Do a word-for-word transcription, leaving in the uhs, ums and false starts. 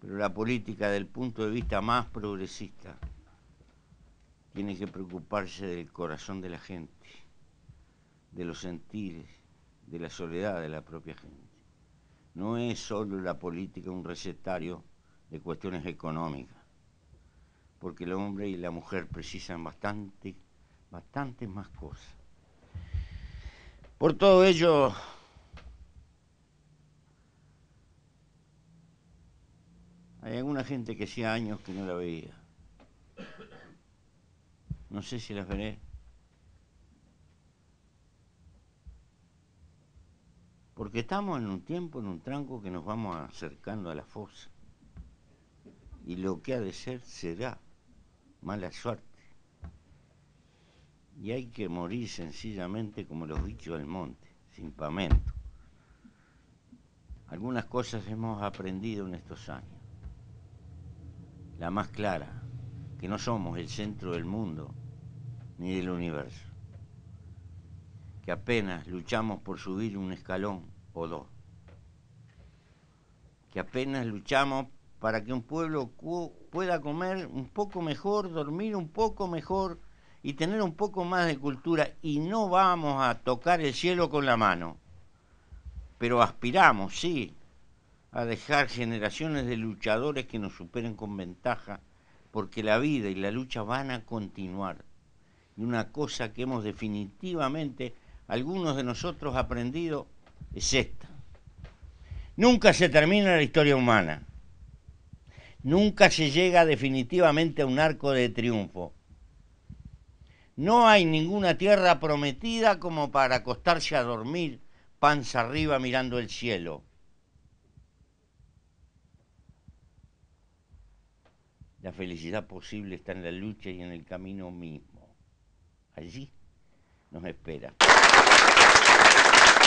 Pero la política, desde el punto de vista más progresista, tiene que preocuparse del corazón de la gente, de los sentires, de la soledad de la propia gente. No es solo la política un recetario de cuestiones económicas, porque el hombre y la mujer precisan bastante, bastantes más cosas. Por todo ello, hay alguna gente que hacía años que no la veía. No sé si las veré. Porque estamos en un tiempo, en un tranco que nos vamos acercando a la fosa. Y lo que ha de ser, será. Mala suerte. Y hay que morir sencillamente como los bichos del monte, sin pamento. Algunas cosas hemos aprendido en estos años. La más clara, que no somos el centro del mundo ni del universo. Que apenas luchamos por subir un escalón o dos. Que apenas luchamos para que un pueblo pueda comer un poco mejor, dormir un poco mejor y tener un poco más de cultura. Y no vamos a tocar el cielo con la mano, pero aspiramos, sí, a dejar generaciones de luchadores que nos superen con ventaja, porque la vida y la lucha van a continuar. Y una cosa que hemos definitivamente, algunos de nosotros aprendido, es esta. Nunca se termina la historia humana. Nunca se llega definitivamente a un arco de triunfo. No hay ninguna tierra prometida como para acostarse a dormir panza arriba mirando el cielo. La felicidad posible está en la lucha y en el camino mismo. Allí nos espera.